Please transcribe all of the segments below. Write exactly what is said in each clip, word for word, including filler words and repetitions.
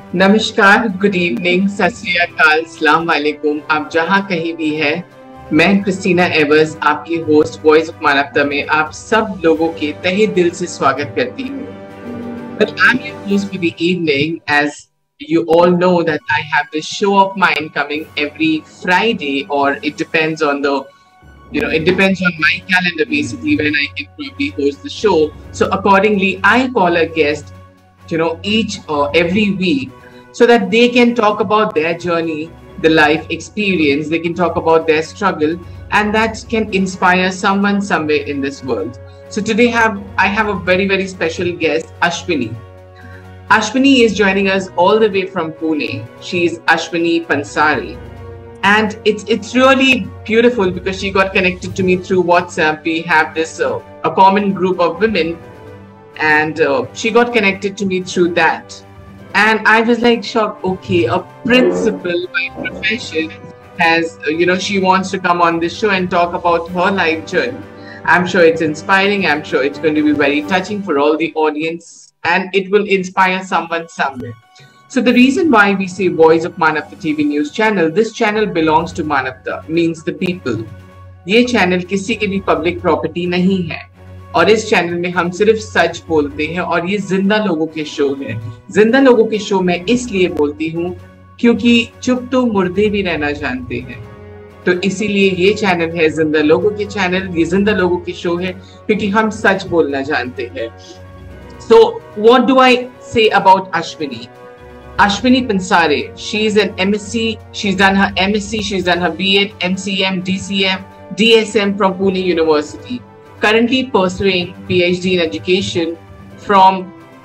नमस्कार, good evening, सत श्री अकाल, अस्सलाम वालेकुम। आप जहां कहीं भी है, मैं क्रिस्टीना एवर्स, आपकी होस्ट वॉइस ऑफ मानवता में आप सब लोगों के तहे दिल से स्वागत करती हूँ। But I'm your host for the evening, as you all know that I have this show of mine coming every Friday, or it depends on the, you know, it depends on my calendar basically when I can probably host the show. So accordingly, I call a guest, you know, each or every week, so that they can talk about their journey, the life experience, they can talk about their struggle, and that can inspire someone somewhere in this world. So today have I have a very, very special guest, Ashwini. Ashwini is joining us all the way from Pune. She is Ashwini Pansari. And it's it's really beautiful because she got connected to me through WhatsApp. We have this uh, a common group of women, and uh, she got connected to me through that. And I was like shocked. Okay, a principal by profession has, uh, you know, she wants to come on this show and talk about her life journey. I'm sure it's inspiring. I'm sure it's going to be very touching for all the audience, and it will inspire someone somewhere. So the reason why we say Voice of Manavta T V News channel, this channel belongs to Manavta, means the people. ये channel किसी की भी public property नहीं है, और इस channel में हम सिर्फ सच बोलते हैं, और ये जिंदा लोगों के शो है। जिंदा लोगों के शो मैं इसलिए बोलती हूँ क्योंकि चुप तो मुर्दे भी रहना जानते हैं, तो इसीलिए ये चैनल है जिंदा लोगों के चैनल। ये जिंदा लोगों के शो है क्योंकि हम सच बोलना जानते हैं। So what do I say about Ashwini? Ashwini Pansare, she's an M S c, she's done her M S c, she's done her B Ed, M C M, D C M, D S M from Pune University. Currently pursuing PhD in education from,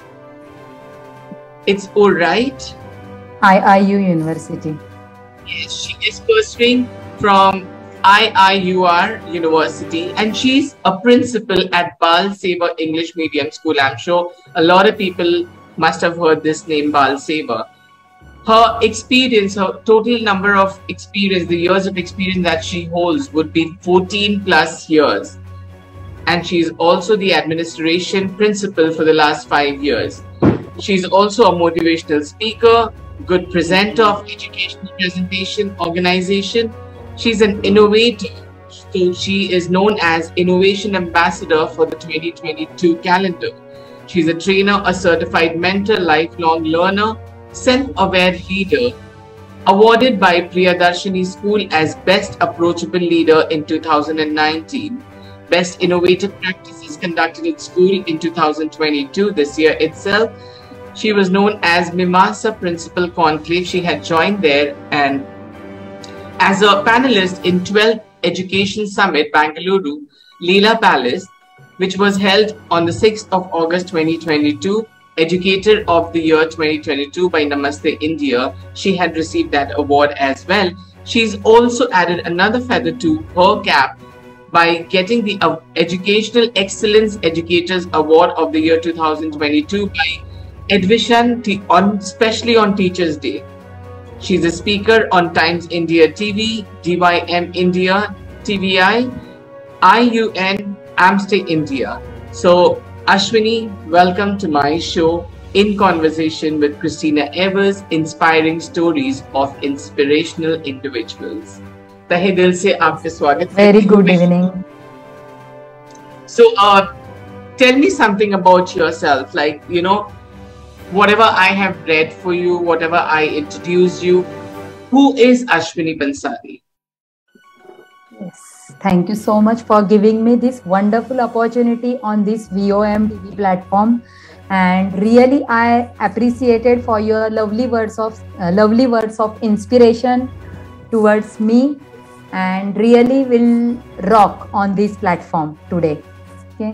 it's all right? I I U University. Yes, she is pursuing from I I U R University, and she's a principal at Bal Seva English Medium School. I'm sure a lot of people must have heard this name, Bal Seva. Her experience, her total number of experience, the years of experience that she holds would be fourteen plus years. And she's also the administration principal for the last five years. She's also a motivational speaker, good presenter of educational presentation, organization. She's an innovator. So she is known as Innovation Ambassador for the twenty twenty-two calendar. She's a trainer, a certified mentor, lifelong learner, self-aware leader, awarded by Priyadarshini School as Best Approachable Leader in two thousand nineteen. Best Innovative Practices conducted at school in two thousand twenty-two, this year itself. She was known as Mimasa Principal Conclave. She had joined there and as a panelist in twelfth Education Summit, Bangalore, Leela Palace, which was held on the sixth of August twenty twenty-two. Educator of the Year twenty twenty-two by Namaste India. She had received that award as well. She's also added another feather to her cap by getting the uh, Educational Excellence Educators Award of the Year two thousand twenty-two by Edvision, on, especially on Teachers' Day. She's a speaker on Times India T V, D Y M India, T V I, I U N, Amstay India. So Ashwini, welcome to my show, In Conversation with Christina Evers, inspiring stories of inspirational individuals. तहे दिल से आपसे स्वागत। Very good evening. So, uh, tell me something about yourself. Like, you know, whatever I have read for you, whatever I introduce you, who is Ashwini Pansari? Yes, thank you so much for giving me this wonderful opportunity on this V O M T V platform. And really, I appreciated for your lovely words of uh, lovely words of inspiration towards me. And really will rock on this platform today. Okay.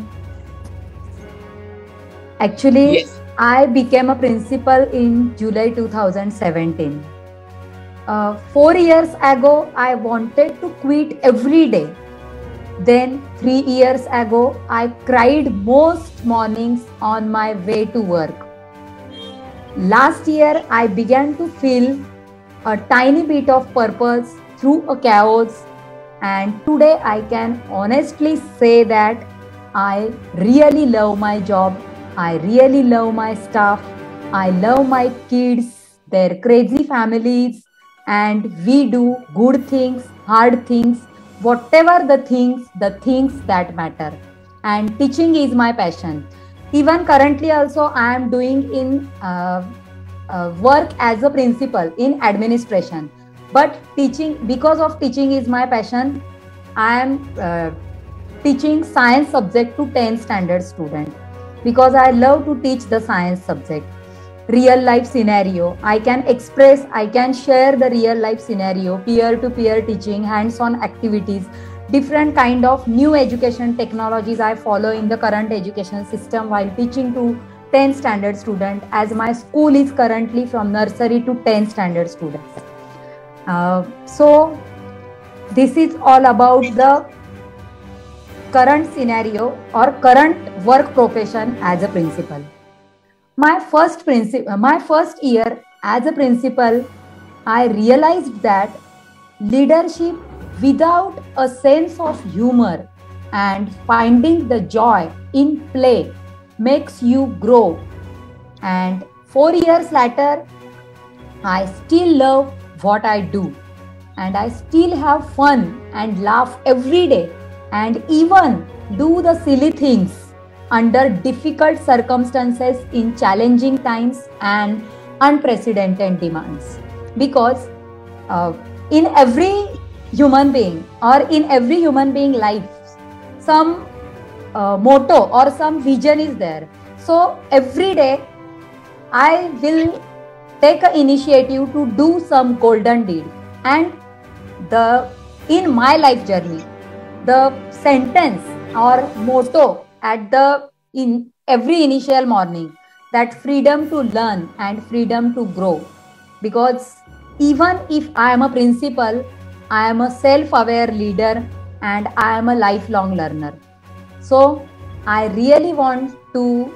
Actually, yes. I became a principal in July two thousand seventeen. Uh, four years ago, I wanted to quit every day. Then three years ago, I cried most mornings on my way to work. Last year, I began to feel a tiny bit of purpose through a chaos, and today I can honestly say that I really love my job, I really love my staff, I love my kids, their crazy families, and we do good things, hard things, whatever the things, the things that matter. And teaching is my passion. Even currently also I am doing in uh, uh, work as a principal in administration. But teaching, because of teaching is my passion, I am uh, teaching science subject to tenth standard student, because I love to teach the science subject. Real life scenario, I can express, I can share the real life scenario, peer to peer teaching, hands on activities, different kind of new education technologies I follow in the current education system while teaching to tenth standard student, as my school is currently from nursery to tenth standard students. Uh, so this is all about the current scenario or current work profession as a principal. My first principal, my first year as a principal, I realized that leadership without a sense of humor and finding the joy in play makes you grow. And four years later, I still love what I do, and I still have fun and laugh every day, and even do the silly things under difficult circumstances in challenging times and unprecedented demands. Because uh, in every human being or in every human being life, some uh, motto or some vision is there. So every day I will take an initiative to do some golden deed. And the in my life journey, the sentence or motto at the in every initial morning, that freedom to learn and freedom to grow. Because even if I am a principal, I am a self-aware leader and I am a lifelong learner. So I really want to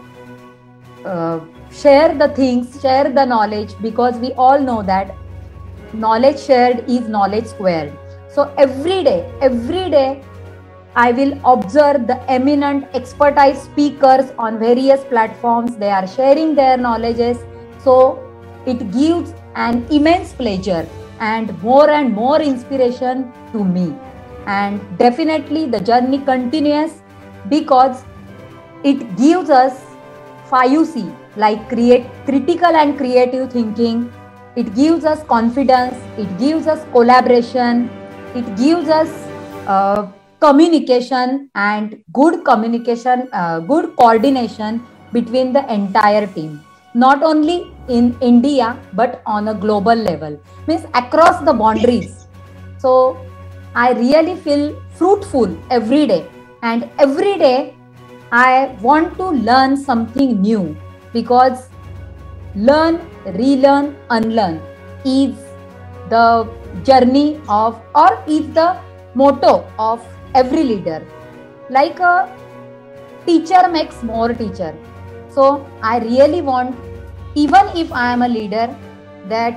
uh, share the things, share the knowledge, because we all know that knowledge shared is knowledge squared. So every day, every day, I will observe the eminent expertise speakers on various platforms. They are sharing their knowledges. So it gives an immense pleasure and more and more inspiration to me. And definitely the journey continues, because it gives us five C, like create critical and creative thinking. It gives us confidence. It gives us collaboration. It gives us uh, communication and good communication, uh, good coordination between the entire team, not only in India but on a global level, means across the boundaries. So I really feel fruitful every day, and every day I want to learn something new, because learn, relearn, unlearn is the journey of, or is the motto of every leader. Like a teacher makes more teacher. So I really want, even if I am a leader, that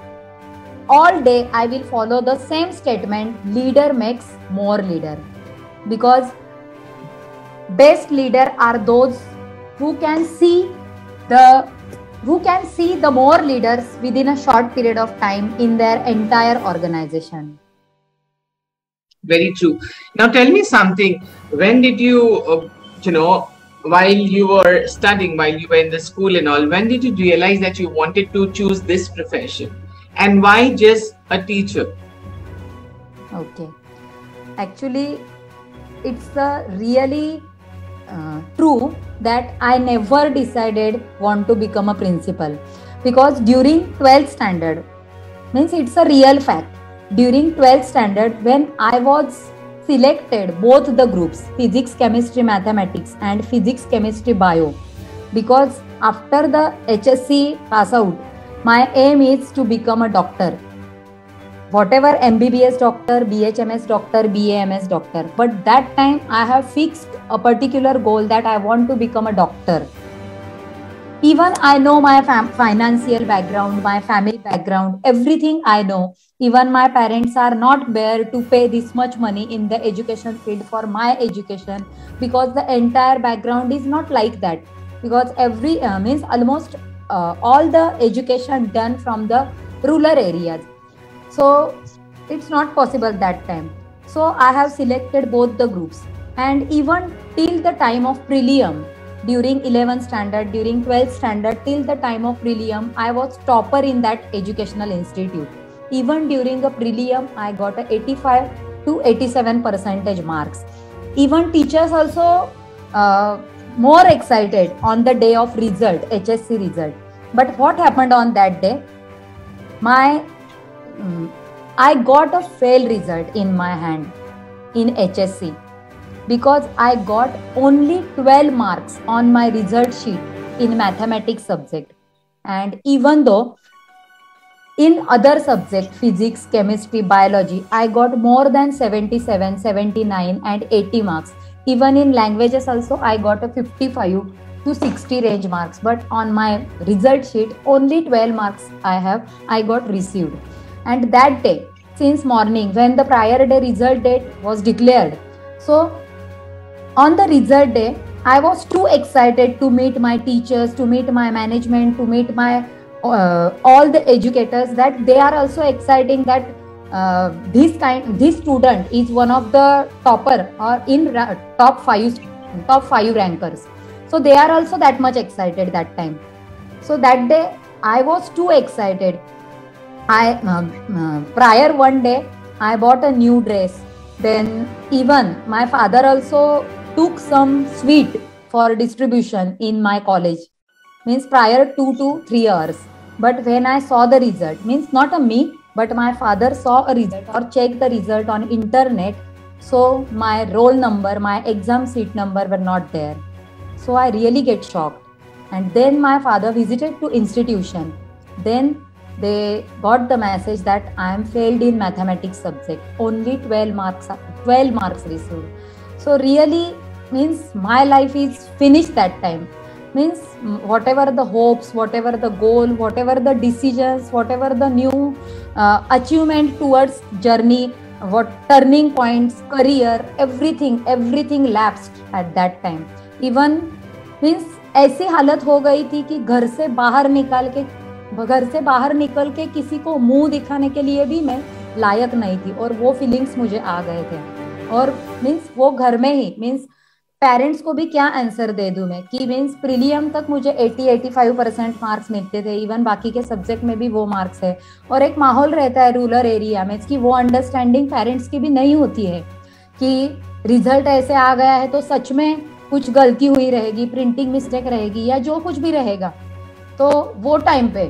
all day I will follow the same statement, leader makes more leader. Because best leader are those who can see the who can see the more leaders within a short period of time in their entire organization. Very true. Now tell me something. When did you, uh, you know, while you were studying, while you were in the school and all, when did you realize that you wanted to choose this profession? And why just a teacher? Okay. Actually, it's a really uh, true that I never decided want to become a principal, because during twelfth standard, means it's a real fact. During twelfth standard, when I was selected both the groups, physics, chemistry, mathematics and physics, chemistry, bio, because after the H S C pass out, my aim is to become a doctor. Whatever M B B S doctor, B H M S doctor, B A M S doctor. But that time I have fixed a particular goal that I want to become a doctor. Even I know my fam- financial background, my family background, everything I know. Even my parents are not there to pay this much money in the education field for my education, because the entire background is not like that. Because every uh, means almost uh, all the education done from the rural areas. So it's not possible that time. So I have selected both the groups, and even till the time of prelim, during eleventh standard, during twelfth standard, till the time of prelim, I was topper in that educational institute. Even during a prelim, I got a eighty-five to eighty-seven percentage marks. Even teachers also uh, more excited on the day of result, H S C result. But what happened on that day? My um, I got a fail result in my hand in H S C, because I got only twelve marks on my result sheet in mathematics subject. And even though in other subject, physics, chemistry, biology, I got more than seventy-seven, seventy-nine and eighty marks. Even in languages also, I got a fifty-five to sixty range marks. But on my result sheet, only twelve marks I have, I got received. And that day, since morning, when the prior day result date was declared, so on the result day, I was too excited to meet my teachers, to meet my management, to meet my uh, all the educators, that they are also exciting that uh, this kind, this student is one of the topper or in ra- top five, top five rankers. So they are also that much excited that time. So that day, I was too excited. I uh, uh, prior one day, I bought a new dress. Then even my father also took some sweet for distribution in my college, means prior two to three hours. But when I saw the result, means not a me, but my father saw a result or checked the result on internet. So my roll number, my exam seat number were not there. So I really get shocked. And then my father visited to institution. Then they got the message that I am failed in mathematics subject. Only twelve marks, twelve marks received. So really means my life is finished that time. Means whatever the hopes, whatever the goal, whatever the decisions, whatever the new uh, achievement towards journey, what turning points, career, everything, everything lapsed at that time. Even means ऐसी हालत हो गई थी कि घर से बाहर निकाल के घर से बाहर निकल के किसी को मुंह दिखाने के लिए भी मैं लायक नहीं थी, और वो फीलिंग्स मुझे आ गए थे. और मीन्स वो घर में ही मीन्स पेरेंट्स को भी क्या आंसर दे दूं मैं, कि मीन्स प्रीलियम तक मुझे अस्सी पचासी परसेंट मार्क्स मिलते थे, इवन बाकी के सब्जेक्ट में भी वो मार्क्स है. और एक माहौल रहता है रूरल एरिया में कि वो अंडरस्टैंडिंग पेरेंट्स की भी नहीं होती है कि रिजल्ट ऐसे आ गया है तो सच में कुछ गलती हुई रहेगी, प्रिंटिंग मिस्टेक रहेगी या जो कुछ भी रहेगा. तो वो टाइम पे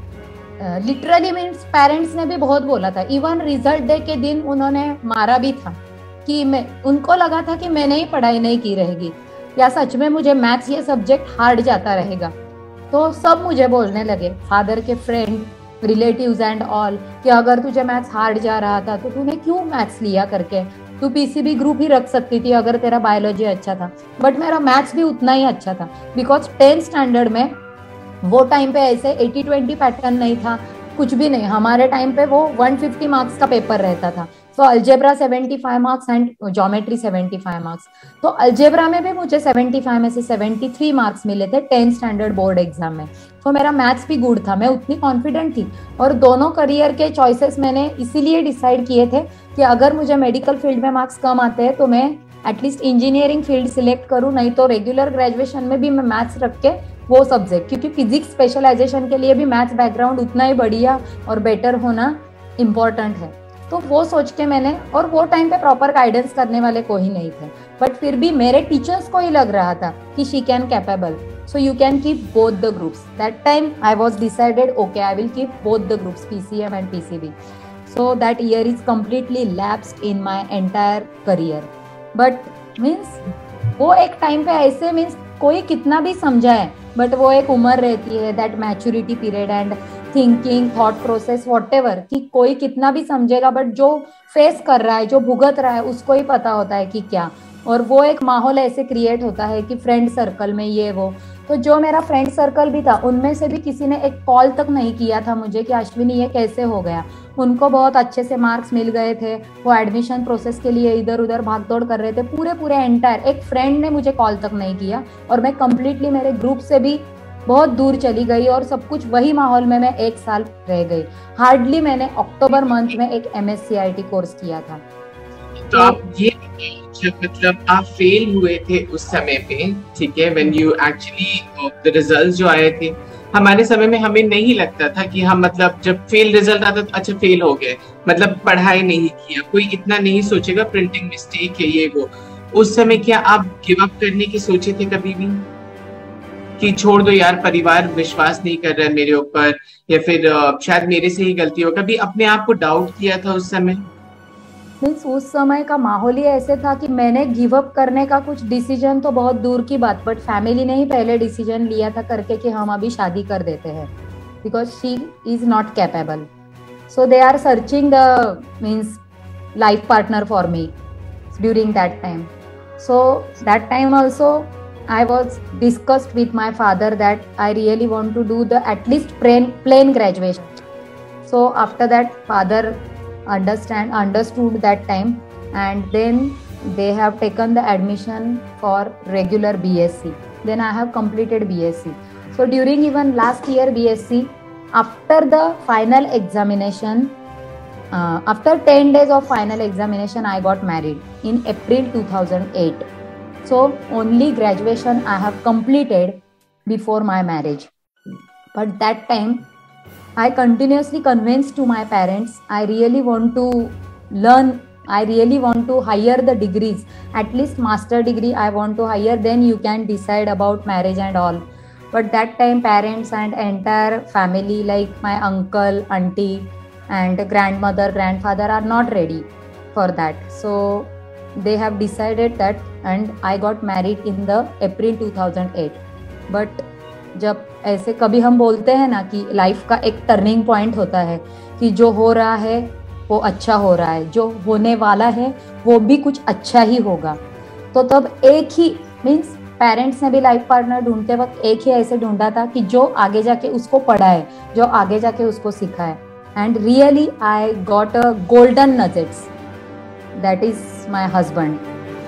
लिटरली मीन्स पेरेंट्स ने भी बहुत बोला था. इवन रिजल्ट डे के दिन उन्होंने मारा भी था कि मैं, उनको लगा था कि मैंने ही पढ़ाई नहीं की रहेगी या सच में मुझे मैथ्स ये सब्जेक्ट हार्ड जाता रहेगा. तो सब मुझे बोलने लगे, फादर के फ्रेंड, रिलेटिव्स एंड ऑल, कि अगर तुझे मैथ्स हार्ड जा रहा था तो तूने क्यों मैथ्स लिया करके, तू पीसीबी ग्रुप ही रख सकती थी अगर तेरा बायोलॉजी अच्छा था. बट मेरा मैथ्स भी उतना ही अच्छा था, बिकॉज टेंथ स्टैंडर्ड में वो टाइम पे ऐसे एटी ट्वेंटी पैटर्न नहीं था, कुछ भी नहीं. हमारे टाइम पे वो वन फिफ्टी मार्क्स का पेपर रहता था. So algebra seventy five marks and geometry seventy five marks. तो अलजेब्रा में भी मुझे सेवेंटी फाइव में से सेवेंटी थ्री मार्क्स मिले थे टेंथ स्टैंडर्ड बोर्ड एग्जाम में. तो मेरा मैथ्स भी गुड था, मैं उतनी कॉन्फिडेंट थी. और दोनों करियर के चॉइसेस मैंने इसीलिए डिसाइड किए थे कि अगर मुझे मेडिकल फील्ड में मार्क्स कम आते हैं तो मैं एटलीस्ट इंजीनियरिंग फील्ड सिलेक्ट करूँ, नहीं तो रेगुलर ग्रेजुएशन में भी मैं मैथ्स रख के वो सब्जेक्ट, क्योंकि फिजिक्स स्पेशलाइजेशन के लिए भी मैथ्स बैकग्राउंड उतना ही बढ़िया और बेटर होना इम्पोर्टेंट है. तो वो सोच के मैंने, और वो टाइम पे प्रॉपर गाइडेंस करने वाले कोई नहीं थे, बट फिर भी मेरे टीचर्स को ही लग रहा था कि she can capable, so you can keep both the groups. That time I was decided, okay I will keep both the groups, PCM and PCB. So that year is completely lapsed in my entire career. But means वो एक time पे ऐसे means कोई कितना भी समझाए, but वो एक उम्र रहती है, that maturity period and thinking, thought process, whatever, कि कोई कितना भी समझेगा, बट जो फेस कर रहा है, जो भुगत रहा है, उसको ही पता होता है कि क्या. और वो एक माहौल ऐसे क्रिएट होता है कि फ्रेंड सर्कल में ये वो. तो जो मेरा फ्रेंड सर्कल भी था, उनमें से भी किसी ने एक कॉल तक नहीं किया था मुझे कि अश्विनी ये कैसे हो गया. उनको बहुत अच्छे से मार्क्स मिल गए थे, वो एडमिशन प्रोसेस के लिए इधर उधर भागदौड़ कर रहे थे, पूरे पूरे एंटायर, एक फ्रेंड ने मुझे कॉल तक नहीं किया. और मैं कंप्लीटली मेरे ग्रुप से भी बहुत दूर चली गई और सब कुछ वही माहौल में मैं एक साल रह गई। हार्डली मैंने अक्टूबर मंथ में एक M S C I T course किया था। तो आप ये जब मतलब आप फेल हुए थे उस समय पे, ठीक है, when you actually the results जो आए थे, हमारे समय में हमें नहीं लगता था कि हम मतलब जब फेल रिजल्ट आता तो अच्छा फेल हो गए, मतलब पढ़ाई नहीं किया, कोई इतना नहीं सोचेगा प्रिंटिंग मिस्टेक है ये वो। उस समय क्या आप गिव अप करने की सोचे थे कभी भी कि छोड़ दो यार, परिवार विश्वास नहीं कर रहा है मेरे ऊपर, या फिर uh, शायद मेरे से ही गलती हो, कभी अपने आप को डाउट किया था उस समय? मीन्स उस समय का माहौल ही ऐसे था कि मैंने गिव अप करने का कुछ डिसीजन तो बहुत दूर की बात, बट फैमिली ने ही पहले डिसीजन लिया था करके कि हम अभी शादी कर देते हैं, because she is not capable, so they are searching the means life partner for me during that time. So that time also I was discussed with my father that I really want to do the at least plain plain graduation. So after that father understand understood that time, and then they have taken the admission for regular B S c. Then I have completed B S c. So during even last year B S c, after the final examination, uh, after ten days of final examination, I got married in April two thousand eight. So only graduation I have completed before my marriage. But that time I continuously convinced to my parents, I really want to learn, I really want to higher the degrees, at least master degree I want to higher, then you can decide about marriage and all. But that time parents and entire family like my uncle, auntie and grandmother, grandfather are not ready for that. So they have decided that, and I got married in the April two thousand eight. But जब ऐसे कभी हम बोलते हैं ना कि life का एक टर्निंग पॉइंट होता है कि जो हो रहा है वो अच्छा हो रहा है, जो होने वाला है वो भी कुछ अच्छा ही होगा, तो तब एक ही मीन्स पेरेंट्स ने भी लाइफ पार्टनर ढूंढते वक्त एक ही ऐसे ढूंढा था कि जो आगे जाके उसको पढ़ाए, जो आगे जाके उसको सिखाए. And really I got a golden nuggets, that is my husband.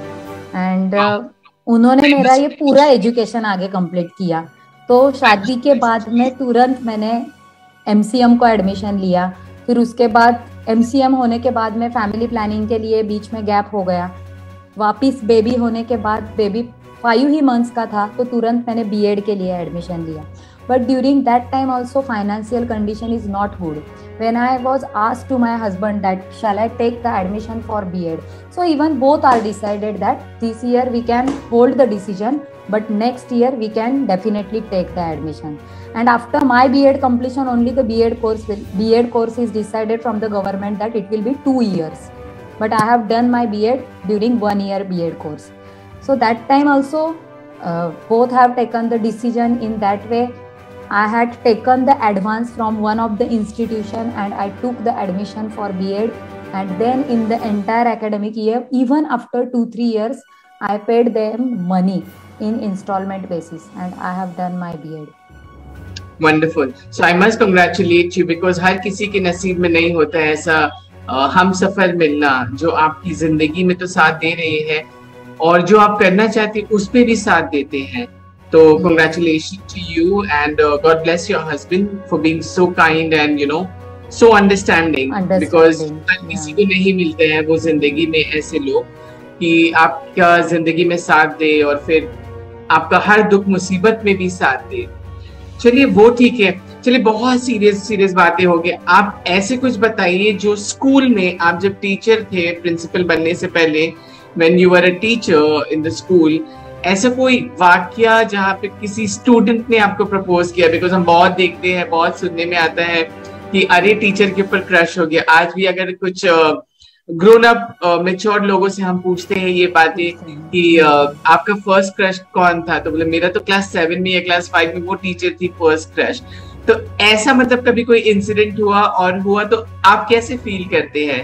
And उन्होंने मेरा ये पूरा एजुकेशन आगे कंप्लीट किया. तो शादी के बाद में तुरंत मैंने एम सी एम को एडमिशन लिया. फिर उसके बाद एम सी एम होने के बाद में फैमिली प्लानिंग के लिए बीच में गैप हो गया. वापिस बेबी होने के बाद, बेबी फाइव ही मंथ्स का था, तो तुरंत मैंने बी एड के लिए एडमिशन लिया. But during that time also financial condition is not good. When I was asked to my husband that shall I take the admission for B Ed, so even both are decided that this year we can hold the decision, but next year we can definitely take the admission. And after my B Ed completion, only the B Ed course will, B Ed course is decided from the government that it will be two years. But I have done my B Ed during one year B Ed course. So that time also uh, both have taken the decision in that way. I had taken the advance from one of the institution and I took the admission for B Ed, and then in the entire academic year, even after two three years, I paid them money in installment basis, and I have done my B Ed. Wonderful. So I must congratulate you because हर किसी के नसीब में नहीं होता है ऐसा हम सफर मिलना जो आपकी जिंदगी में तो साथ दे रहे हैं और जो आप करना चाहते हैं उस पे भी साथ देते हैं. So congratulations to you, and uh, God bless your husband for being so kind and you know so understanding, understanding because yeah. किसी को नहीं मिलते हैं वो जिंदगी में ऐसे लोग कि आपका जिंदगी में साथ दे और फिर आपका हर दुख मुसीबत में भी साथ दे. चलिए वो ठीक है. चलिए बहुत सीरियस सीरियस बातें हो गई. आप ऐसे कुछ बताइए जो स्कूल में आप जब टीचर थे, प्रिंसिपल बनने से पहले, when you were a teacher in the school, ऐसा कोई वाक्या जहाँ पे किसी स्टूडेंट ने आपको प्रपोज किया? बिकॉज हम बहुत देखते हैं, बहुत सुनने में आता है कि अरे टीचर के ऊपर क्रश हो गया. आज भी अगर कुछ ग्रोन अप मैच्योर लोगों से हम पूछते हैं ये बातें कि uh, आपका फर्स्ट क्रश कौन था, तो बोले मेरा तो क्लास सेवन में या क्लास फाइव में वो टीचर थी फर्स्ट क्रश. तो ऐसा मतलब कभी कोई इंसिडेंट हुआ, और हुआ तो आप कैसे फील करते हैं?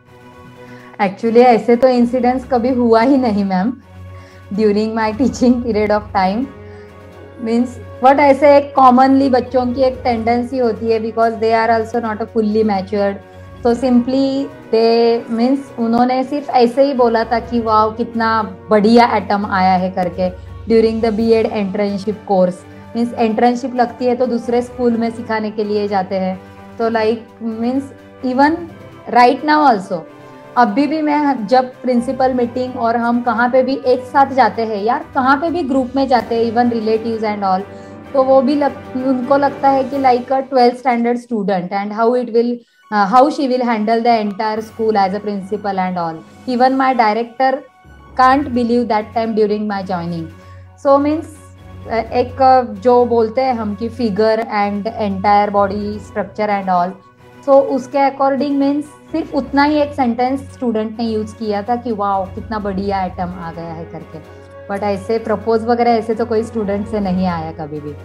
एक्चुअली ऐसे तो इंसिडेंट्स कभी हुआ ही नहीं ma'am during my teaching period of time. Means but ऐसे एक कॉमनली बच्चों की एक टेंडेंसी होती है because they are also not a fully matured. तो सिंपली दे मीन्स उन्होंने सिर्फ ऐसे ही बोला था कि वाह कितना बढ़िया एटम आया है करके during the B Ed internship course. Means internship लगती है तो दूसरे स्कूल में सिखाने के लिए जाते हैं. तो like means even right now also, अभी भी मैं जब प्रिंसिपल मीटिंग और हम कहाँ पे भी एक साथ जाते हैं यार, कहाँ पे भी ग्रुप में जाते हैं, इवन रिलेटिव्स एंड ऑल, तो वो भी लग, उनको लगता है कि like a twelfth standard student and how it will how she will handle the entire school as a principal and all. Even my director can't believe that time during my joining. So means एक जो बोलते हैं हम कि figure and entire body structure and all, so उसके according means सिर्फ उतना ही एक सेंटेंस स्टूडेंट ने यूज किया था कि वाओ कितना बढ़िया आइटम आ गया है करके. बट ऐसे प्रपोज वगैरह ऐसे तो कोई स्टूडेंट से नहीं आया कभी भी.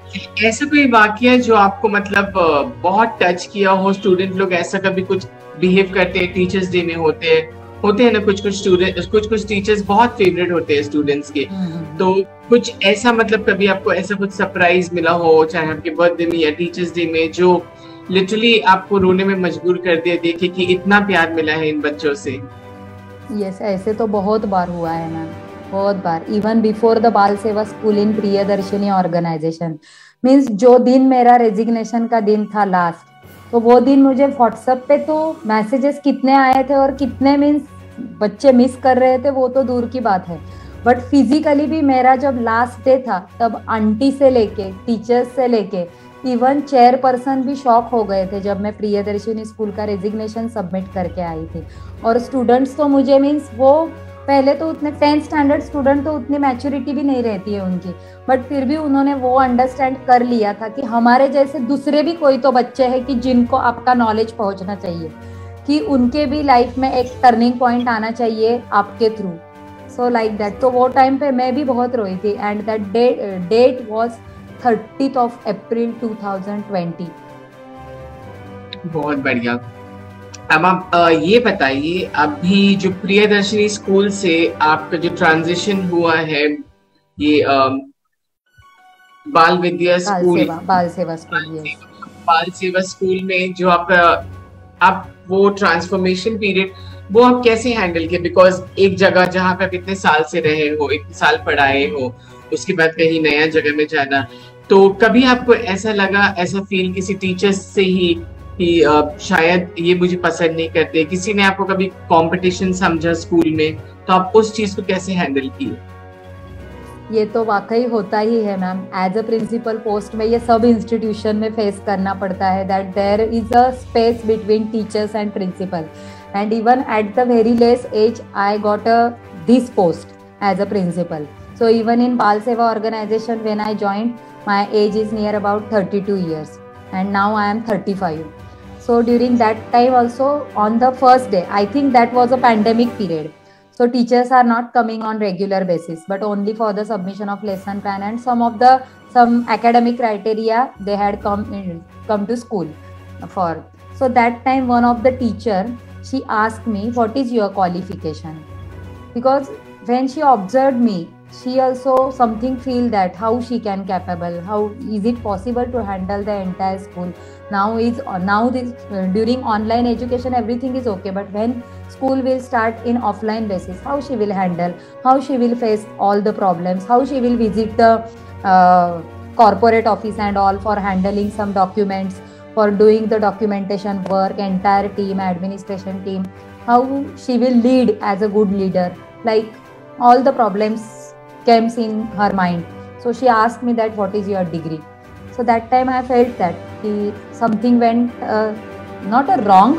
ऐसा कोई वाकया जो आपको मतलब बहुत टच किया हो? स्टूडेंट लोग ऐसा कभी कुछ बिहेव करते हैं, टीचर्स डे में होते हैं होते हैं ना कुछ कुछ स्टूडेंट, कुछ कुछ टीचर्स बहुत फेवरेट होते हैं स्टूडेंट्स के, तो कुछ ऐसा मतलब कभी आपको ऐसा कुछ सरप्राइज मिला हो, चाहे आपके बर्थडे में या टीचर्स डे में, जो लिटरली आपको रोने में मजबूर कर दिया देखे कि इतना प्यार मिला है इन बच्चों से? यस, ऐसे तो बहुत बार हुआ है मैम, बहुत बार. Even before the Bal Seva school in Priyadarshini organisation, means जो दिन मेरा रेजिग्नेशन का दिन था लास्ट, तो वो दिन मुझे व्हाट्सएप पे तो मैसेजेस कितने आए थे और कितने मीन्स बच्चे मिस कर रहे थे वो तो दूर की बात है, बट फिजिकली भी मेरा जब लास्ट डे था तब आंटी से लेके टीचर्स से लेके इवन चेयर पर्सन भी शॉक हो गए थे जब मैं प्रियदर्शनी स्कूल का रेजिग्नेशन सबमिट करके आई थी. और स्टूडेंट्स तो मुझे मीन्स वो पहले तो उतने टेंथ स्टैंडर्ड स्टूडेंट तो उतनी मैच्योरिटी भी नहीं रहती है उनकी, बट फिर भी उन्होंने वो अंडरस्टैंड कर लिया था कि हमारे जैसे दूसरे भी कोई तो बच्चे हैं कि जिनको आपका नॉलेज पहुंचना चाहिए, कि उनके भी लाइफ में एक टर्निंग पॉइंट आना चाहिए आपके थ्रू. So like that. तो वो टाइम पे मैं भी बहुत रोई थी and that date was thirtieth of April two thousand twenty. बहुत बढ़िया. अब आप आ, ये बताइए, अभी जो प्रियदर्शनी स्कूल से आपका जो ट्रांजिशन हुआ है, ये आ, बाल विद्या स्कूल, बाल सेवा स्कूल, बाल सेवा स्कूल में जो आपका आप वो ट्रांसफॉर्मेशन पीरियड वो आप कैसे हैंडल किए? बिकॉज एक जगह जहाँ पे आप इतने साल से रहे हो, इतने साल पढ़ाए हो, उसके बाद कहीं नया जगह में जाना, तो कभी आपको ऐसा लगा, ऐसा फील किसी टीचर्स से ही कि uh, शायद ये मुझे पसंद नहीं करते, किसी ने आपको कभी कंपटीशन समझा स्कूल में, तो आप उस चीज को कैसे हैंडल किए? ये तो वाकई होता ही है ma'am. As a principal post में ये सब इंस्टीट्यूशन में फेस करना पड़ता है that there is a space between teachers and principal. And even at the very less age I got a this post as a principal. So even in Bal Seva organisation when I joined, my age is near about thirty two years and now I am thirty-five. So during that time also, on the first day, I think that was a pandemic period, so teachers are not coming on regular basis but only for the submission of lesson plan and some of the some academic criteria they had come in, come to school for. So that time one of the teacher, she asked me what is your qualification, because when she observed me she also something feel that how she can capable, how is it possible to handle the entire school. Now is now this uh, during online education everything is okay, but when school will start in offline basis, how she will handle, how she will face all the problems, how she will visit the uh, corporate office and all for handling some documents, for doing the documentation work, entire team, administration team, how she will lead as a good leader, like all the problems came in her mind. So she asked me that what is your degree. So that time I felt that something went uh, not a wrong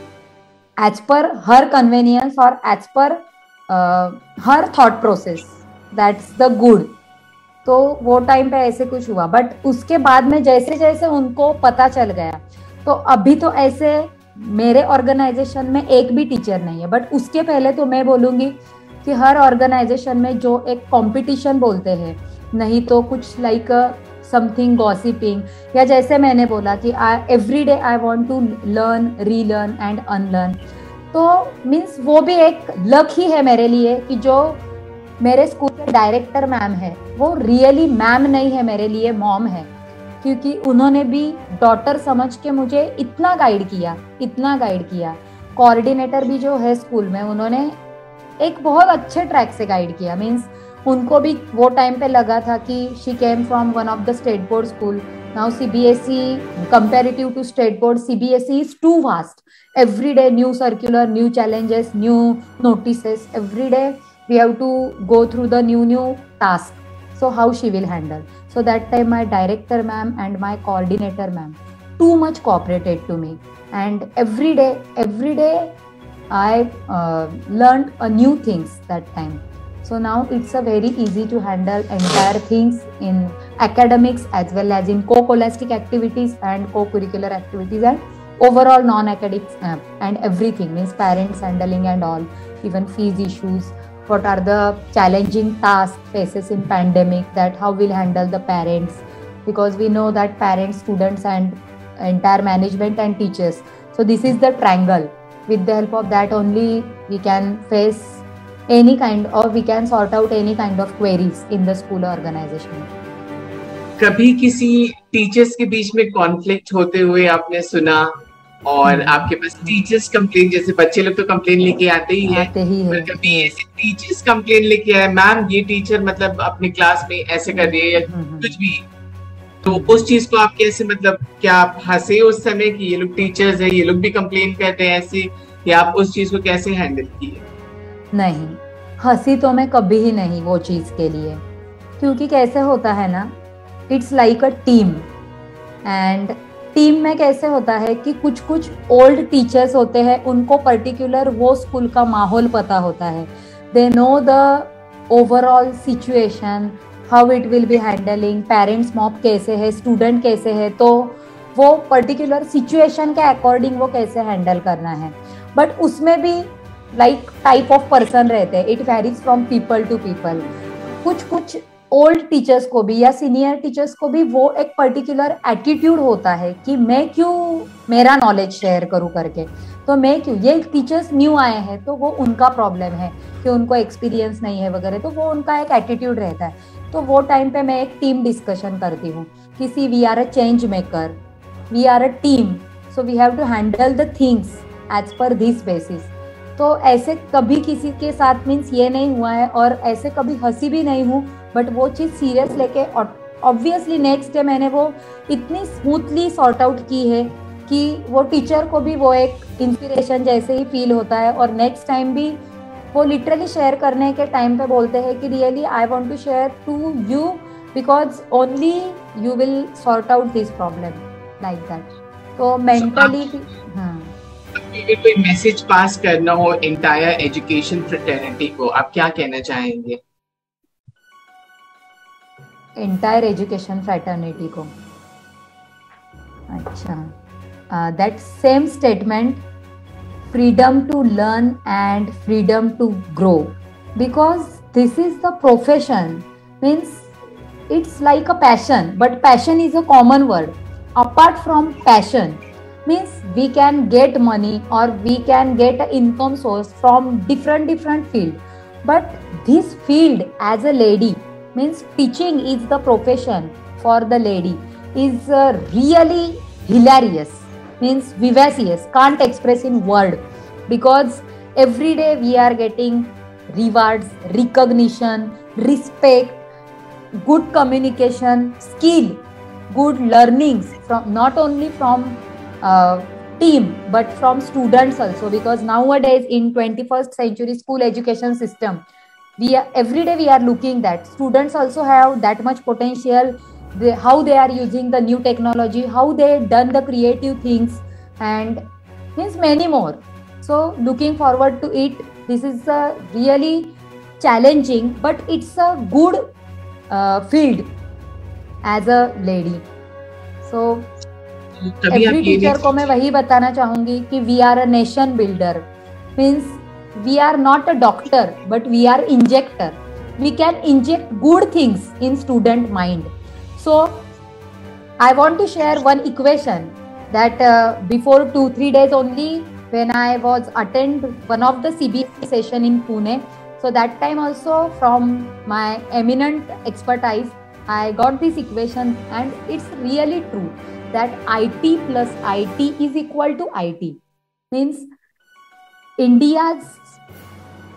as per her convenience or as per uh, her thought process, that's the good. तो वो time पे ऐसे कुछ हुआ, but उसके बाद में जैसे जैसे उनको पता चल गया, तो अभी तो ऐसे मेरे ऑर्गेनाइजेशन में एक भी टीचर नहीं है, बट उसके पहले तो मैं बोलूंगी कि हर ऑर्गेनाइजेशन में जो एक कंपटीशन बोलते हैं, नहीं तो कुछ लाइक समथिंग गॉसिपिंग, या जैसे मैंने बोला कि I every day I want to learn, relearn and unlearn, तो मीन्स वो भी एक लक ही है मेरे लिए कि जो मेरे स्कूल के डायरेक्टर मैम है वो रियली मैम नहीं है मेरे लिए, मॉम है, क्योंकि उन्होंने भी डॉटर समझ के मुझे इतना गाइड किया, इतना गाइड किया. कोऑर्डिनेटर भी जो है स्कूल में, उन्होंने एक बहुत अच्छे ट्रैक से गाइड किया. मीन्स उनको भी वो टाइम पे लगा था कि she came from one of the state board school. Now CBSE comparative to state board, CBSE is too vast. Every day new circular, new challenges, new notices. Every day we have to go through the new new task. So how she will handle? So that time my director ma'am and my coordinator ma'am too much cooperated to me, and every day every day I uh, learned a new things that time. So now it's a very easy to handle entire things in academics as well as in co-scholastic activities and co-curricular activities and overall non-academics uh, and everything. Means parents handling and all, even fees issues, what are the challenging tasks faces in pandemic, that how we'll handle the parents, because we know that parents, students and entire management and teachers. So this is the triangle. With the help of that only we can face any kind, or we can sort out any kind of queries in the school organization. कभी किसी teachers के बीच में conflict होते हुए आपने सुना, और आपके पास टीचर्स कंप्लेन, जैसे बच्चे लोग तो कंप्लेन लेके आते ही है, आते ही है, पर कभी ऐसे टीचर्स कंप्लेन लेके आए, मैम ये टीचर मतलब अपनी क्लास में ऐसे कर रही है या कुछ भी, तो उस चीज को आप कैसे, मतलब क्या आप हंसे उस समय कि ये लोग टीचर्स है, ये लोग भी कंप्लेन करते हैं ऐसे, या आप उस चीज को कैसे हैंडल किए? नहीं, हंसी तो मैं कभी ही नहीं वो चीज के लिए, क्योंकि कैसे होता है ना, it's like a team. And team में कैसे होता है कि कुछ कुछ ओल्ड टीचर्स होते हैं, उनको पर्टिकुलर वो स्कूल का माहौल पता होता है. They know the overall situation, how it will be handling, parents mob कैसे है, स्टूडेंट कैसे है, तो वो पर्टिकुलर सिचुएशन के अकॉर्डिंग वो कैसे हैंडल करना है. बट उसमें भी लाइक टाइप ऑफ पर्सन रहते हैं, it varies from people to people. कुछ कुछ ओल्ड टीचर्स को भी या सीनियर टीचर्स को भी वो एक पर्टिकुलर एटीट्यूड होता है कि मैं क्यों मेरा नॉलेज शेयर करूं करके, तो मैं क्यों, ये टीचर्स न्यू आए हैं तो वो उनका प्रॉब्लम है कि उनको एक्सपीरियंस नहीं है वगैरह, तो वो उनका एक एटीट्यूड रहता है. तो वो टाइम पे मैं एक टीम डिस्कशन करती हूँ कि see we are a change maker, we are a team, so we have to handle the things as per this basis. तो ऐसे कभी किसी के साथ मीन्स ये नहीं हुआ है, और ऐसे कभी हंसी भी नहीं हूँ, बट वो चीज़ सीरियस लेके ऑब्वियसली नेक्स्ट डे मैंने वो इतनी स्मूथली सॉर्ट आउट की है कि वो टीचर को भी वो एक इंस्पिरेशन जैसे ही फील होता है, और नेक्स्ट टाइम भी वो लिटरली शेयर करने के टाइम पे बोलते हैं कि really I want to share to you because only you will sort out this problem like that. तो मेंटली हाँ, अगर कोई मैसेज पास करना हो एंटायर एजुकेशन फ्रेटर्निटी को, आप क्या कहना चाहेंगे? एंटायर एजुकेशन फ्रेटर्निटी को, अच्छा, that same statement, freedom to learn and freedom to grow, because this is the profession. Means it's like a passion, but passion is a common word. Apart from passion, means we can get money or we can get an income source from different different field, but this field as a lady, means teaching is the profession for the lady, is uh, really hilarious, means vivacious, can't express in word, because every day we are getting rewards, recognition, respect, good communication skill, good learnings from not only from uh, team but from students also, because nowadays in twenty-first century school education system, we are every day we are looking that students also have that much potential, they, how they are using the new technology, how they done the creative things, and means many more. So looking forward to it. This is a really challenging, but it's a good uh, field as a lady. So every teacher को मैं वही बताना चाहूंगी कि we are a nation builder, means we are not a doctor but we are injector. We can inject good things in student mind. So I want to share one equation that uh, before two three days only, when I was attend one of the C B S E session in Pune, so that time also from my eminent expertise, I got this equation, and it's really true that I T plus I T is equal to I T. Means India's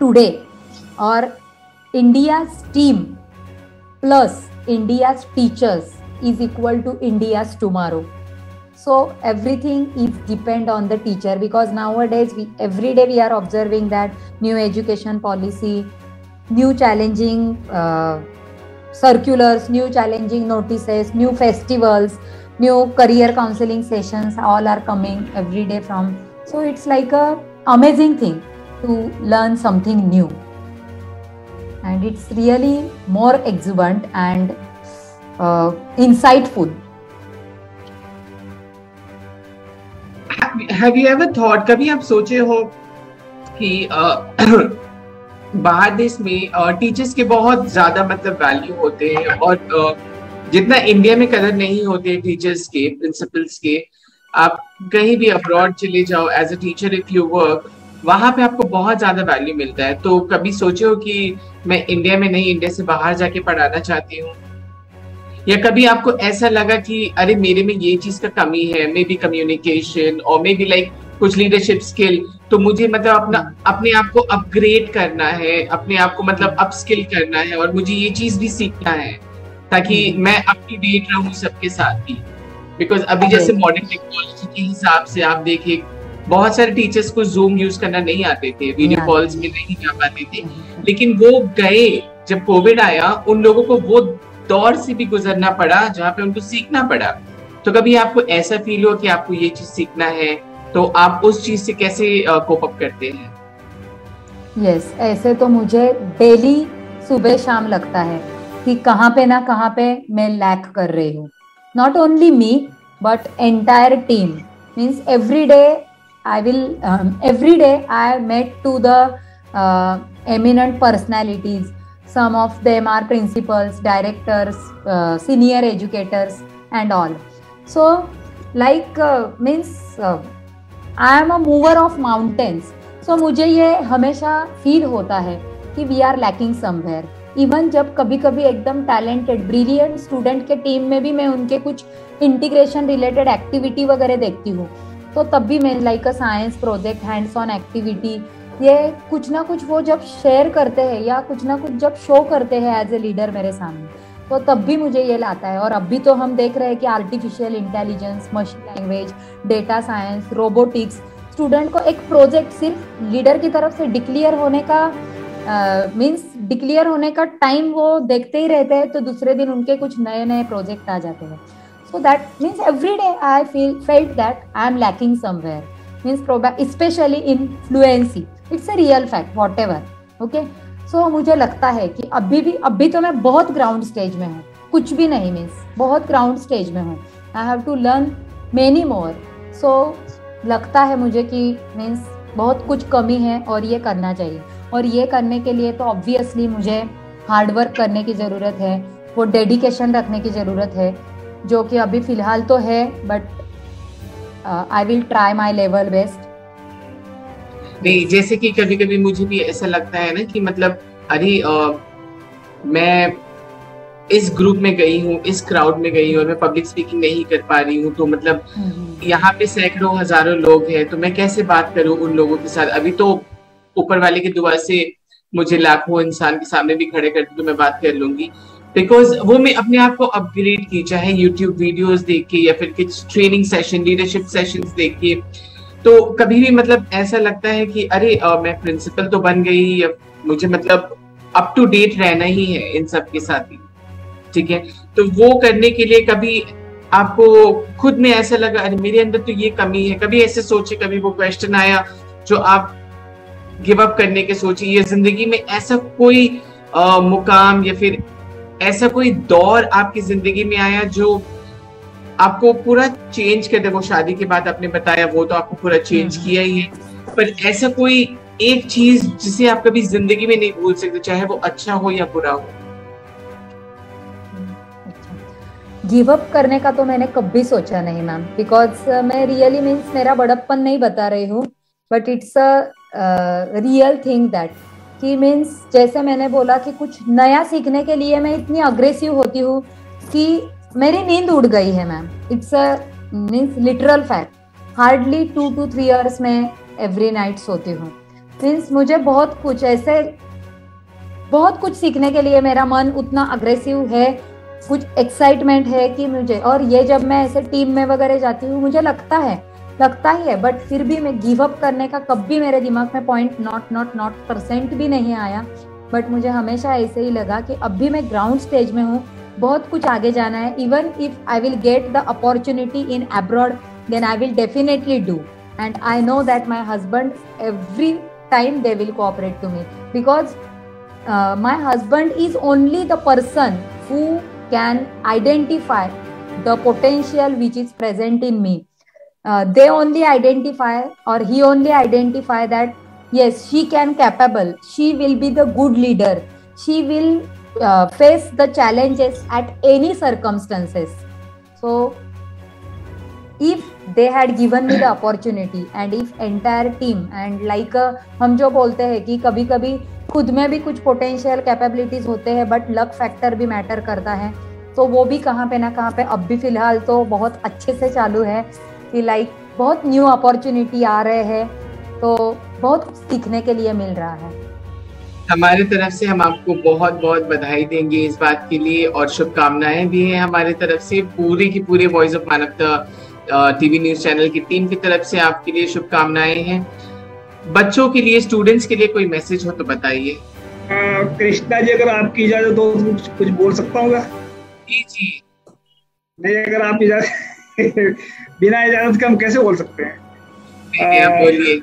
today, or India's team plus India's teachers is equal to India's tomorrow. So everything is depend on the teacher, because nowadays we every day we are observing that new education policy, new challenging uh, circulars, new challenging notices, new festivals, new career counseling sessions, all are coming every day from. So it's like a amazing thing to learn something new, and it's really more exuberant and uh, insightful. Have you ever thought, कभी आप सोचे हो कि बाहर देश में teachers के बहुत ज्यादा मतलब वैल्यू होते हैं, और जितना इंडिया में कदर नहीं होते टीचर्स के, प्रिंसिपल्स के, आप कहीं भी अब्रॉड चले जाओ as a teacher, if you work, वहां पे आपको बहुत ज्यादा वैल्यू मिलता है। तो कभी सोचे हो कि मैं इंडिया में नहीं, इंडिया से बाहर जाके पढ़ाना चाहती हूँ? या कभी आपको ऐसा लगा कि अरे मेरे में ये चीज का कमी है, मे बी कम्युनिकेशन और मे बी लाइक कुछ लीडरशिप स्किल, तो मुझे मतलब अपना अपने आप को अपग्रेड करना है, अपने आप को मतलब अपस्किल करना है, और मुझे ये चीज भी सीखना है ताकि मैं अप टू डेट रहूं सबके साथ भी। बिकॉज अभी जैसे मॉडर्न टेक्नोलॉजी के हिसाब से आप देखिए, बहुत सारे टीचर्स को जूम यूज करना नहीं आते थे, वीडियो कॉल्स में नहीं जा पाते थे, लेकिन वो गए, जब कोविड आया उन लोगों को वो दौर से भी गुजरना पड़ा जहाँ पे उनको सीखना पड़ा। तो कभी आपको ऐसा फील हो कि आपको ये चीज सीखना है, तो आप उस चीज से कैसे कोप अप करते हैं? यस yes, ऐसे तो मुझे डेली सुबह शाम लगता है कि कहाँ पे ना कहाँ पे मैं लैक कर रही हूँ। Not only me but entire team, means every day I will every day I met to the eminent personalities. Some of them are principals, directors, uh, senior educators and all. So like uh, means uh, I am a mover of mountains. So मुझे ये हमेशा feel होता है कि we are lacking somewhere. Even जब कभी कभी एकदम talented, brilliant student के टीम में भी मैं उनके कुछ integration related activity वगैरह देखती हूँ, तो तब भी मैं like a science project, hands on activity, ये कुछ ना कुछ वो जब शेयर करते हैं या कुछ ना कुछ जब शो करते हैं एज ए लीडर मेरे सामने, तो तब भी मुझे ये लाता है. और अभी तो हम देख रहे हैं कि artificial intelligence, machine language, data science, robotics, student को एक प्रोजेक्ट सिर्फ लीडर की तरफ से डिक्लेयर होने का मींस डिक्लेयर होने का टाइम वो देखते ही रहते हैं, तो दूसरे दिन उनके कुछ नए नए प्रोजेक्ट आ जाते हैं. So that means every day I feel felt that I am lacking somewhere, means probably specially in fluency. It's a real fact whatever. Okay, so मुझे लगता है कि अभी भी अभी तो मैं बहुत ग्राउंड स्टेज में हूँ, कुछ भी नहीं, मीन्स बहुत ग्राउंड स्टेज में हूँ. I have to learn many more. So लगता है मुझे कि मीन्स बहुत कुछ कमी है और ये करना चाहिए. और ये करने के लिए तो ऑब्वियसली मुझे हार्डवर्क करने की ज़रूरत है, वो डेडिकेशन रखने की ज़रूरत है, जो कि अभी फ़िलहाल तो है, but I will try my level best. नहीं, जैसे कि कभी कभी मुझे भी ऐसा लगता है ना कि मतलब अरे आ, मैं इस ग्रुप में गई हूँ, इस क्राउड में गई हूँ और मैं पब्लिक स्पीकिंग नहीं कर पा रही हूँ, तो मतलब यहाँ पे सैकड़ों हजारों लोग हैं, तो मैं कैसे बात करूँ उन लोगों के साथ. अभी तो ऊपर वाले की दुआ से मुझे लाखों इंसान के सामने भी खड़े करके तो मैं बात कर लूंगी, बिकॉज वो मैं अपने आप को अपग्रेड की, चाहे यूट्यूब वीडियोस देख के या फिर कुछ ट्रेनिंग सेशन, लीडरशिप सेशंस देख के. तो कभी भी मतलब ऐसा लगता है कि अरे आ, मैं प्रिंसिपल तो बन गई, या मुझे मतलब अप टू डेट रहना ही है इन सब के साथ ही, ठीक है. तो वो करने के लिए कभी आपको खुद में ऐसा लगा अरे मेरे अंदर तो ये कमी है, कभी ऐसे सोचे, कभी वो क्वेश्चन आया जो आप गिव अप करने के सोची, या जिंदगी में ऐसा कोई आ, मुकाम या फिर ऐसा कोई दौर आपकी जिंदगी में आया जो आपको पूरा चेंज कर दे? वो शादी के बाद आपने बताया वो तो आपको पूरा चेंज किया ही है, पर ऐसा कोई एक चीज जिसे आप कभी जिंदगी में नहीं भूल सकते, चाहे वो अच्छा हो या बुरा हो? गिव अप करने का तो मैंने कभी सोचा नहीं मैम, बिकॉज मैं रियली मीन्स मेरा बड़प्पन नहीं बता रही हूँ, but it's a real thing that कि मीन्स जैसे मैंने बोला कि कुछ नया सीखने के लिए मैं इतनी अग्रेसिव होती हूँ कि मेरी नींद उड़ गई है ma'am. It's a means literal fact. Hardly two two three hours में एवरी नाइट सोती हूँ. मीन्स मुझे बहुत कुछ ऐसे बहुत कुछ सीखने के लिए मेरा मन उतना अग्रेसिव है, कुछ एक्साइटमेंट है कि मुझे, और ये जब मैं ऐसे टीम में वगैरह जाती हूँ मुझे लगता है लगता ही है बट फिर भी मैं गिव अप करने का कभी मेरे दिमाग में point not not not percent भी नहीं आया। बट मुझे हमेशा ऐसे ही लगा कि अब भी मैं ग्राउंड स्टेज में हूँ, बहुत कुछ आगे जाना है। Even if I will get the opportunity in abroad then I will definitely do, and I know that my husband every time they will cooperate to me, because my husband is only the person who can identify the potential which is present in me. Uh, they only identify, or he only identify that yes, she can capable, she will be the good leader, she will uh, face the challenges at any circumstances. So if they had given me the opportunity, and if entire team and like uh, हम जो बोलते हैं कि कभी कभी खुद में भी कुछ पोटेंशियल कैपेबिलिटीज होते हैं बट लक फैक्टर भी मैटर करता है, तो वो भी कहाँ पे ना कहाँ पे अब भी फिलहाल तो बहुत अच्छे से चालू है कि लाइक बहुत न्यू अपॉर्चुनिटी आ रहे हैं, तो बहुत कुछ सीखने के लिए मिल रहा है। हमारे तरफ से हम आपको बहुत बहुत बधाई देंगे इस बात के लिए, और शुभकामनाएं भी हैं हमारे तरफ से, पूरी की पूरे voice of Manavta TV news channel की टीम की तरफ से आपके लिए शुभकामनाएं हैं। बच्चों के लिए, स्टूडेंट्स के लिए कोई मैसेज हो तो बताइए। कृष्णा जी, अगर आपकी इजाजत हो तो कुछ, कुछ बोल सकता हूँ? जी जी। नहीं, अगर आप इजाजत बिना इजाजत के हम कैसे बोल सकते हैं? बोलिए।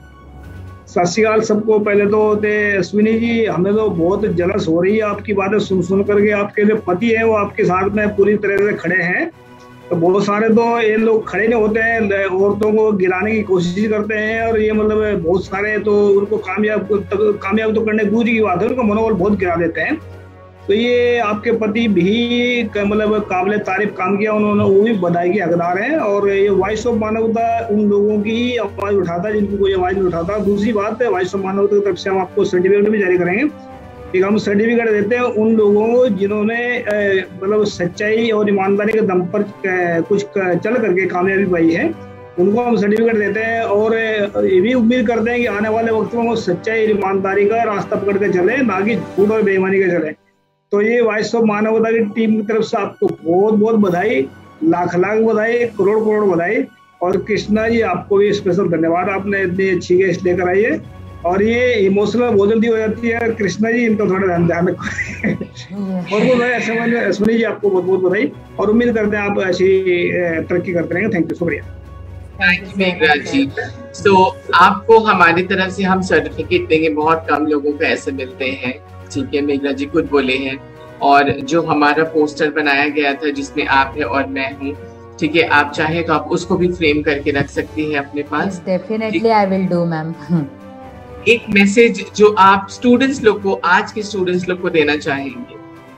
सत श्री अकाल सबको। पहले तो ते अश्विनी जी, हमें तो बहुत जलस हो रही है आपकी बातें सुन सुन करके। आपके जो पति है वो आपके साथ में पूरी तरह से खड़े हैं, तो बहुत सारे तो ये लोग खड़े नहीं होते हैं, औरतों को गिराने की कोशिश करते हैं, और ये मतलब बहुत सारे तो उनको कामयाब कामयाब तो करने दूर की बात है, उनको मनोबल बहुत गिरा देते हैं। तो ये आपके पति भी मतलब काबिल तारीफ काम किया उन्होंने, वो भी बधाई के हकदार हैं। और ये वॉइस ऑफ मानवता उन लोगों की आवाज उठाता है जिनको कोई आवाज नहीं उठाता। दूसरी बात है, वॉइस ऑफ मानवता की तरफ से हम आपको सर्टिफिकेट भी जारी करेंगे, एक हम सर्टिफिकेट देते हैं उन लोगों को जिन्होंने मतलब सच्चाई और ईमानदारी के दम पर कुछ चल करके कामयाबी पाई है, उनको हम सर्टिफिकेट देते हैं। और ये भी उम्मीद करते हैं कि आने वाले वक्त में वो सच्चाई और ईमानदारी का रास्ता पकड़ के चले, ना कि झूठ और बेईमानी के चले। तो ये वॉइस ऑफ मानवता की टीम की तरफ से आपको बहुत बहुत बधाई, लाख लाख बधाई, करोड़ करोड़ बधाई। और कृष्णा जी, आपको भी स्पेशल धन्यवाद, आपने इतनी अच्छी गेस्ट लेकर आई है। और ये इमोशनल बहुत जल्दी हो जाती है कृष्णा जी, इनका थोड़ा ध्यान ध्यान रखो। बहुत बहुत बधाई अश्विनी जी, आपको बहुत बहुत बधाई, और उम्मीद करते हैं आप ऐसी तरक्की करते रहेंगे। थैंक यू, शुक्रिया। Thank you Meghraj ji. तो आपको हमारी तरफ से हम सर्टिफिकेट देंगे, बहुत कम लोगों को ऐसे मिलते हैं, ठीक है। मेघराज जी खुद बोले हैं। और जो हमारा पोस्टर बनाया गया था जिसमें आप है और मैं हूँ, ठीक है, आप चाहे तो आप उसको भी फ्रेम करके रख सकती हैं अपने पास। Definitely I will do ma'am. एक मैसेज जो आप स्टूडेंट्स लोग को, आज के स्टूडेंट्स लोग को देना चाहेंगे?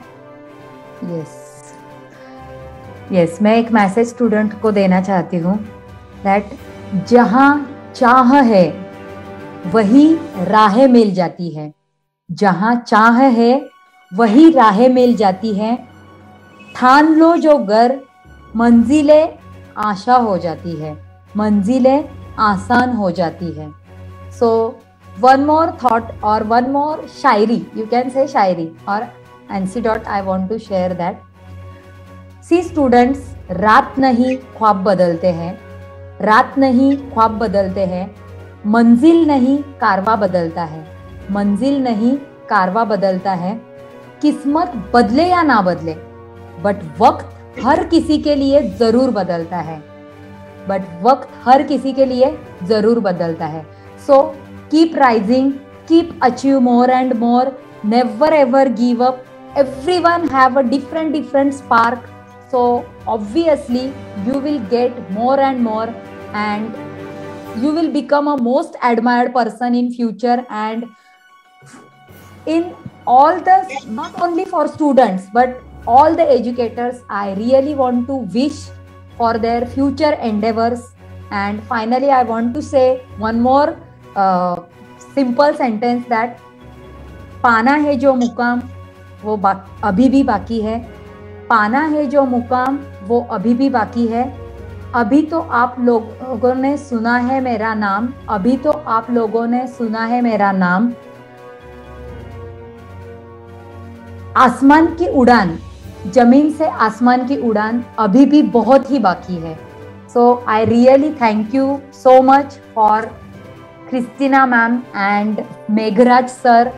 यस यस मैं एक मैसेज स्टूडेंट को देना चाहती हूँ दैट जहाँ चाह है वही राहें मिल जाती है, जहाँ चाह है वही राहें मिल जाती है। ठान लो जो गर, मंजिलें आशा हो जाती है, मंजिलें आसान हो जाती है। सो वन मोर थॉट और वन मोर शायरी, यू कैन से शायरी और anecdote, I want to share that. See students, रात नहीं ख्वाब बदलते हैं, रात नहीं ख्वाब बदलते हैं, मंजिल नहीं कारवा बदलता है, मंजिल नहीं कारवा बदलता है। किस्मत बदले या ना बदले, बट वक्त हर किसी के लिए जरूर बदलता है, बट वक्त हर किसी के लिए जरूर बदलता है। So keep rising, keep achieve more and more, never ever give up. Everyone have a different different spark, so obviously you will get more and more, and you will become a most admired person in future. And in all the, not only for students but all the educators, I really want to wish for their future endeavors. And finally I want to say one more uh, simple sentence that पाना है जो मुकाम वो अभी भी बाकी है, पाना है जो मुकाम वो अभी भी बाकी है। अभी तो आप लोगों ने सुना है मेरा नाम, अभी तो आप लोगों ने सुना है मेरा नाम, आसमान की उड़ान, जमीन से आसमान की उड़ान अभी भी बहुत ही बाकी है. So I really thank you so much for Christina ma'am and Meghraj sir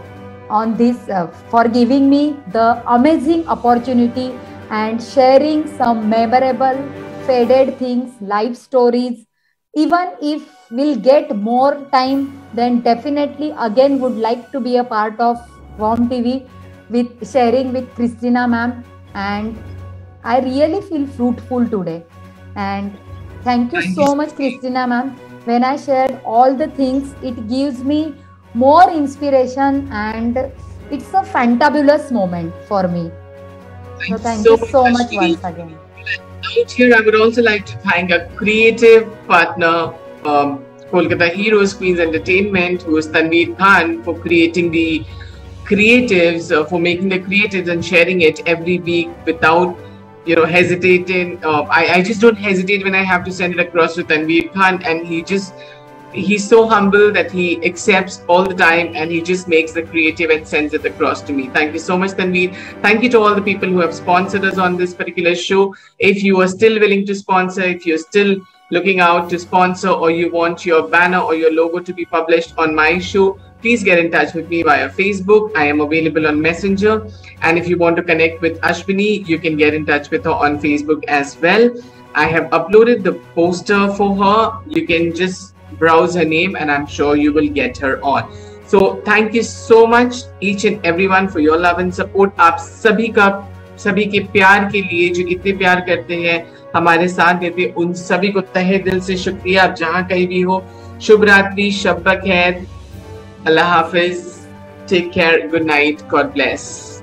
on this, uh, for giving me the amazing opportunity and sharing some memorable faded things, life stories. Even if we'll get more time, then definitely again would like to be a part of Warm T V with sharing with Christina ma'am, and I really feel fruitful today. And thank you so much, Christina ma'am. When I shared all the things, it gives me more inspiration and it's a fantabulous moment for me. So thank you so much once again. Out here, I would also like to thank a creative partner, um, Kolkata Heroes Queens Entertainment, who is Tanveer Khan, for creating the creatives, uh, for making the creatives and sharing it every week without, you know, hesitating. Uh, I, I just don't hesitate when I have to send it across to Tanveer Khan, and he just, he's so humble that he accepts all the time and he just makes the creative and sends it across to me. Thank you so much, Tanveer. Thank you to all the people who have sponsored us on this particular show. If you are still willing to sponsor, if you're still looking out to sponsor, or you want your banner or your logo to be published on my show, please get in touch with me via Facebook. I am available on Messenger. And if you want to connect with Ashwini, you can get in touch with her on Facebook as well. I have uploaded the poster for her. You can just browse her name and I'm sure you will get her on. So thank you so much each and everyone for your love and support. आप सभी का, सभी के प्यार के लिए, जो इतने प्यार करते हैं, हमारे साथ देते हैं, उन सभी को तहे दिल से शुक्रिया. आप जहां कहीं भी हो, शुभ रात्रि, शब खैर, Allah Hafiz, take care, good night, God bless.